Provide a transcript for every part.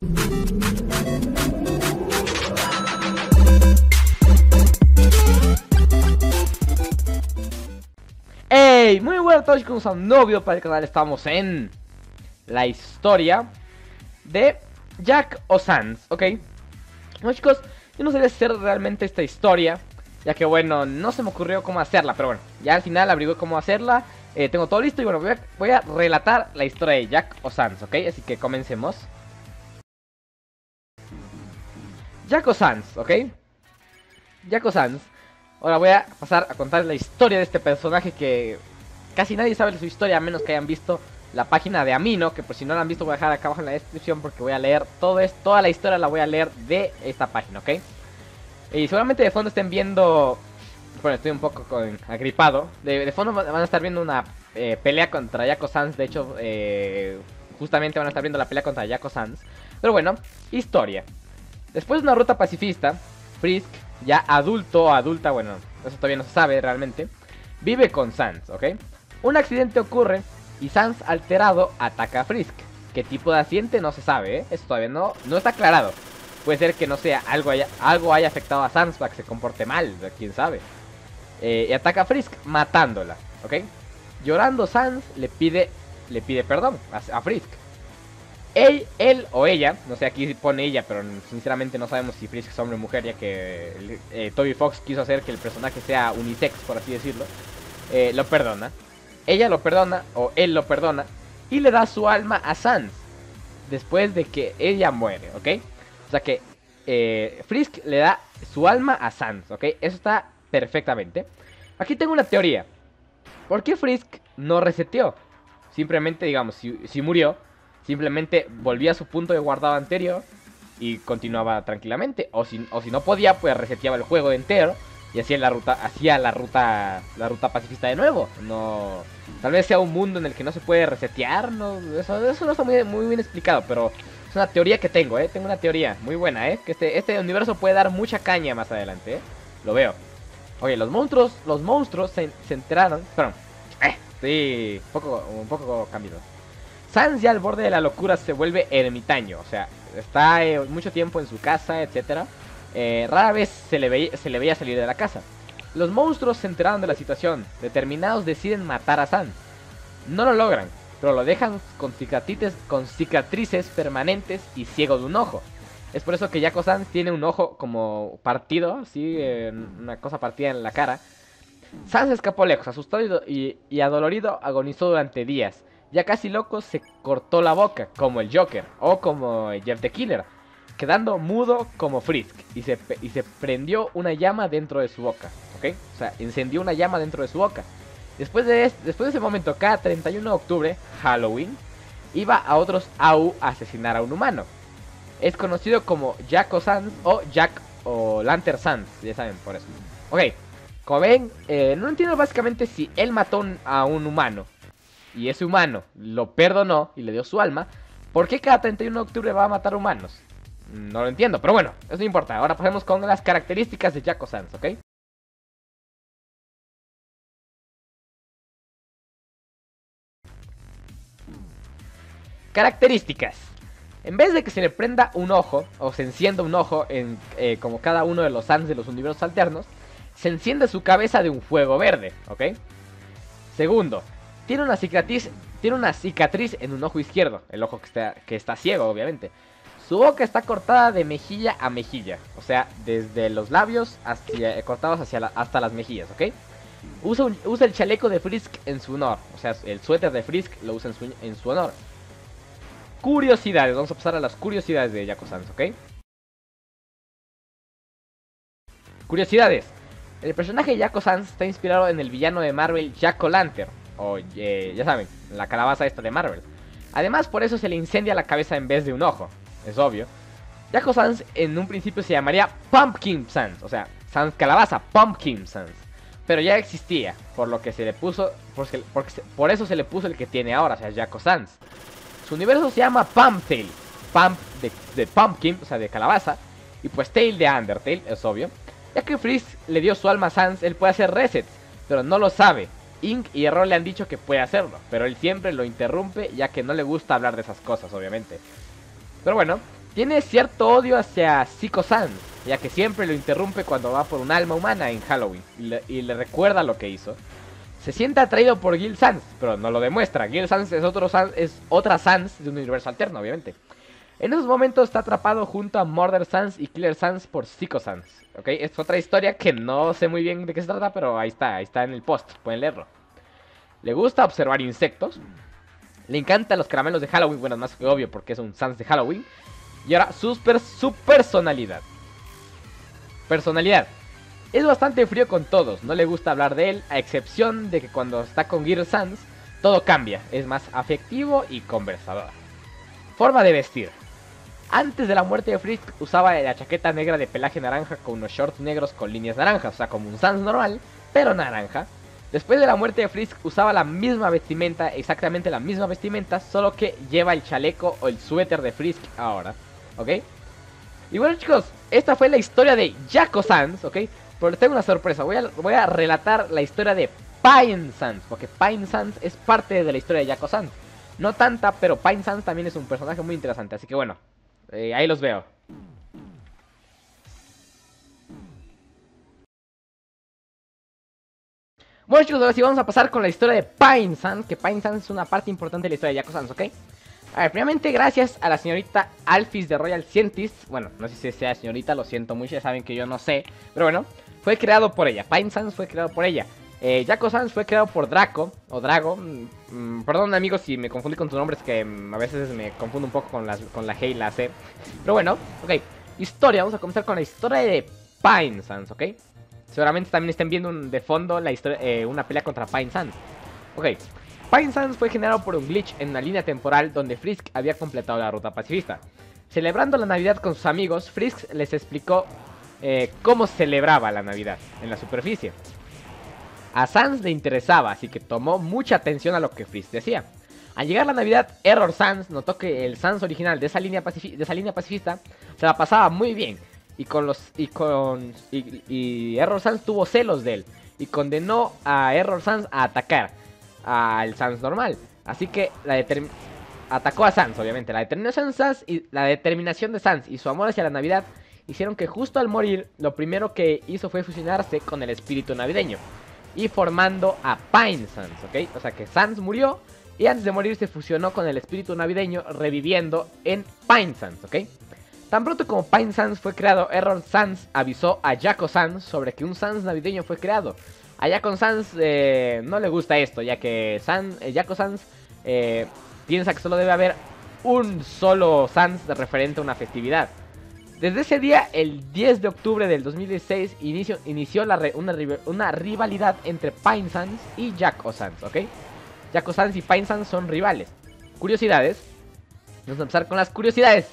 Hey, muy buenas a todos chicos, a un nuevo video para el canal. Estamos en la historia de Jack o Sans, ¿ok? Bueno chicos, yo no sabía hacer realmente esta historia, ya que bueno, no se me ocurrió cómo hacerla. Pero bueno, ya al final averigué cómo hacerla. Tengo todo listo y bueno, voy a relatar la historia de Jack o Sans, ¿ok? Así que comencemos. Jack o Sans, ¿ok? Jack o Sans. Ahora voy a pasar a contar la historia de este personaje que casi nadie sabe su historia, a menos que hayan visto la página de Amino, que por si no la han visto voy a dejar acá abajo en la descripción, porque voy a leer toda la historia la voy a leer de esta página, ¿ok? Y seguramente de fondo estén viendo... Bueno, estoy un poco agripado. De fondo van a estar viendo una pelea contra Jack o Sans. De hecho, justamente van a estar viendo la pelea contra Jack o Sans. Pero bueno, historia. Después de una ruta pacifista, Frisk, ya adulto o adulta, bueno, eso todavía no se sabe realmente, vive con Sans, ¿ok? Un accidente ocurre y Sans, alterado, ataca a Frisk. ¿Qué tipo de accidente? No se sabe, ¿eh? Eso todavía no está aclarado. Puede ser que no sea, algo haya afectado a Sans para que se comporte mal, quién sabe. Y ataca a Frisk matándola, ¿ok? Llorando, Sans le pide perdón a Frisk. Él o ella, no sé, aquí pone ella, pero sinceramente no sabemos si Frisk es hombre o mujer, ya que Toby Fox quiso hacer que el personaje sea unisex, por así decirlo. Lo perdona. Ella lo perdona, o él lo perdona, y le da su alma a Sans, después de que ella muere, ¿ok? O sea que Frisk le da su alma a Sans, ¿ok? Eso está perfectamente. Aquí tengo una teoría. ¿Por qué Frisk no reseteó? Simplemente, digamos, si murió, simplemente volvía a su punto de guardado anterior y continuaba tranquilamente. O si no podía, pues reseteaba el juego entero y hacía la ruta pacifista de nuevo. No, tal vez sea un mundo en el que no se puede resetear, no, eso no está muy bien explicado, pero es una teoría que tengo, tengo una teoría muy buena, que este universo puede dar mucha caña más adelante, lo veo. Oye, los monstruos se enteraron, perdón, estoy un poco cambiado. Sans, ya al borde de la locura, se vuelve ermitaño. O sea, está mucho tiempo en su casa, etcétera. Rara vez se le veía salir de la casa. Los monstruos se enteraron de la situación. Determinados deciden matar a Sans. No lo logran, pero lo dejan con cicatrices permanentes y ciego de un ojo. Es por eso que Jack o Sans tiene un ojo como partido, así, una cosa partida en la cara. Sans escapó lejos, asustado y adolorido, agonizó durante días. Ya casi loco, se cortó la boca, como el Joker, o como Jeff the Killer, quedando mudo como Frisk, y se prendió una llama dentro de su boca, ¿ok? O sea, encendió una llama dentro de su boca. Después de ese momento, cada 31 de octubre, Halloween, iba a otros AU a asesinar a un humano. Es conocido como Jack o Sans, o Jack o Lantern Sans, ya saben, por eso. Ok, como ven, no entiendo básicamente si él mató a un humano y ese humano lo perdonó y le dio su alma. ¿Por qué cada 31 de octubre va a matar humanos? No lo entiendo, pero bueno, eso no importa. Ahora pasemos con las características de Jack o Sans, ¿ok? Características. En vez de que se le prenda un ojo, o se encienda un ojo como cada uno de los Sans de los universos alternos, se enciende su cabeza de un fuego verde, ¿ok? Segundo, tiene una cicatriz en un ojo izquierdo, el ojo que está ciego, obviamente. Su boca está cortada de mejilla a mejilla, o sea, desde los labios cortados hasta las mejillas, ¿ok? Usa el chaleco de Frisk en su honor, o sea, el suéter de Frisk lo usa en su honor. Curiosidades, vamos a pasar a las curiosidades de Jack o Sans, ¿ok? Curiosidades. El personaje de Jack o Sans está inspirado en el villano de Marvel Jack o Lantern, o ya saben, la calabaza esta de Marvel. Además, por eso se le incendia la cabeza en vez de un ojo, es obvio. Jack o Sans en un principio se llamaría Pumpkin Sans, o sea, Sans Calabaza, Pumpkin Sans. Pero ya existía, por lo que se le puso, por eso se le puso el que tiene ahora, o sea, Jack o Sans. Su universo se llama Pumptail, Pump de Pumpkin, o sea, de calabaza, y pues Tail de Undertale, es obvio. Ya que Frisk le dio su alma a Sans, él puede hacer resets, pero no lo sabe. Ink y Error le han dicho que puede hacerlo, pero él siempre lo interrumpe, ya que no le gusta hablar de esas cosas, obviamente. Pero bueno, tiene cierto odio hacia Zico Sans, ya que siempre lo interrumpe cuando va por un alma humana en Halloween y le recuerda lo que hizo. Se siente atraído por Gil Sans, pero no lo demuestra. Gil Sans es otra Sans de un universo alterno, obviamente. En esos momentos está atrapado junto a Murder Sans y Killer Sans por Zico Sans. ¿Ok? Es otra historia que no sé muy bien de qué se trata, pero ahí está en el post, pueden leerlo. Le gusta observar insectos. Le encantan los caramelos de Halloween, bueno, más que obvio porque es un Sans de Halloween. Y ahora, su personalidad. Personalidad. Es bastante frío con todos, no le gusta hablar de él, a excepción de que cuando está con Gear Sans, todo cambia, es más afectivo y conversador. Forma de vestir. Antes de la muerte de Frisk usaba la chaqueta negra de pelaje naranja con unos shorts negros con líneas naranjas, o sea, como un Sans normal, pero naranja. Después de la muerte de Frisk usaba la misma vestimenta, exactamente la misma vestimenta, solo que lleva el chaleco o el suéter de Frisk ahora, ¿ok? Y bueno chicos, esta fue la historia de Jaco Sans, ¿ok? Pero les tengo una sorpresa, voy a relatar la historia de Pine Sans, porque Pine Sans es parte de la historia de Jaco Sans. No tanta, pero Pine Sans también es un personaje muy interesante, así que bueno, ahí los veo. Bueno chicos, ahora sí vamos a pasar con la historia de Pine Sans, que Pine Sans es una parte importante de la historia de Jaco Sans, ¿ok? A ver, primeramente gracias a la señorita Alphys de Royal Scientist. Bueno, no sé si sea señorita, lo siento mucho, ya saben que yo no sé. Pero bueno, fue creado por ella, Pine Sans fue creado por ella. Jaco Sans fue creado por Draco, o Drago. Perdón amigos si me confundí con tus nombres, que a veces me confundo un poco con la G y la C. Pero bueno, ok, historia, vamos a comenzar con la historia de Pine Sans, ¿ok? Seguramente también estén viendo de fondo la historia, una pelea contra Pine Sans. Ok, Pine Sans fue generado por un glitch en una línea temporal donde Frisk había completado la ruta pacifista. Celebrando la Navidad con sus amigos, Frisk les explicó cómo celebraba la Navidad en la superficie. A Sans le interesaba, así que tomó mucha atención a lo que Frisk decía. Al llegar la Navidad, Error Sans notó que el Sans original de esa línea pacifista se la pasaba muy bien. Y Error Sans tuvo celos de él y condenó a Error Sans a atacar al Sans normal. Así que atacó a Sans, obviamente. La determinación de Sans y su amor hacia la Navidad hicieron que justo al morir, lo primero que hizo fue fusionarse con el espíritu navideño y formando a Pine Sans, ¿ok? O sea que Sans murió y antes de morir se fusionó con el espíritu navideño, reviviendo en Pine Sans, ¿ok? Tan pronto como Pine Sans fue creado, Error Sans avisó a Jaco Sans sobre que un Sans navideño fue creado. A Jaco Sans no le gusta esto, ya que Jaco Sans piensa que solo debe haber un solo Sans referente a una festividad. Desde ese día, el 10 de octubre del 2016, inició una rivalidad entre Pine Sans y Jaco Sans, ¿ok? Jaco Sans y Pine Sans son rivales. Curiosidades. Vamos a empezar con las curiosidades.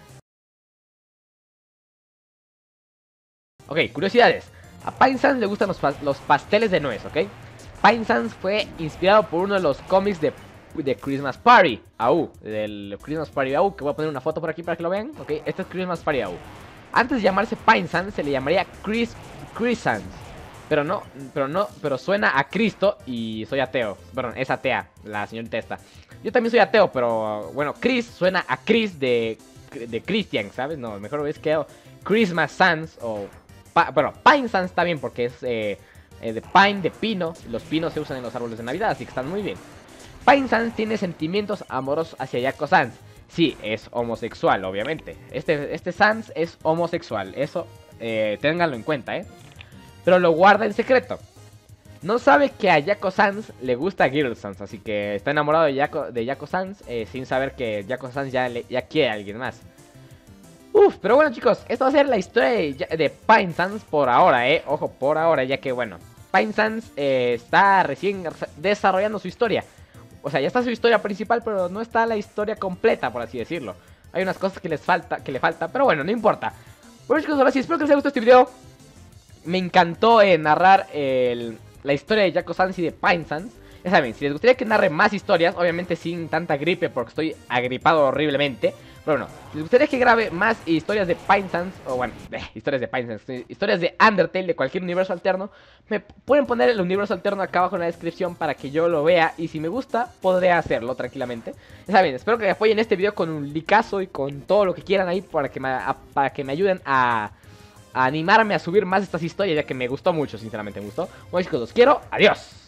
Ok, curiosidades. A Pine Sans le gustan los pasteles de nuez, ¿ok? Pine Sans fue inspirado por uno de los cómics de Christmas Party AU, del Christmas Party AU, que voy a poner una foto por aquí para que lo vean, ¿ok? Este es Christmas Party AU. Antes de llamarse Pine Sans se le llamaría Chris Sans. Pero suena a Cristo y soy ateo. Perdón, es atea la señorita esta. Yo también soy ateo, pero bueno, Chris suena a Chris de Christian, ¿sabes? No, mejor es que Christmas Sans o... Bueno, Pine Sans está bien porque es de pine, de pino. Los pinos se usan en los árboles de Navidad, así que están muy bien. Pine Sans tiene sentimientos amorosos hacia Jaco Sans. Sí, es homosexual, obviamente. Este Sans es homosexual, eso ténganlo en cuenta, pero lo guarda en secreto. No sabe que a Jaco Sans le gusta Girl Sans, así que está enamorado de Jaco Sans sin saber que Jaco Sans ya quiere a alguien más. Pero bueno chicos, esto va a ser la historia de Pine Sans por ahora, ojo, por ahora, ya que bueno, Pine Sans está recién desarrollando su historia. O sea, ya está su historia principal, pero no está la historia completa, por así decirlo. Hay unas cosas que le falta, pero bueno, no importa. Bueno chicos, ahora sí, espero que les haya gustado este video. Me encantó narrar la historia de Jaco Sans y de Pine Sans. Ya saben, si les gustaría que narre más historias, obviamente sin tanta gripe porque estoy agripado horriblemente, Pero bueno, si les gustaría que grabe más historias de Pine Sands, o bueno, historias de Pine Sands, historias de Undertale, de cualquier universo alterno, me pueden poner el universo alterno acá abajo en la descripción para que yo lo vea. Y si me gusta, podré hacerlo tranquilamente. Ya saben, espero que me apoyen este video con un likeazo y con todo lo que quieran ahí para que me ayuden a animarme a subir más estas historias, ya que me gustó mucho, sinceramente me gustó. Bueno chicos, los quiero, adiós.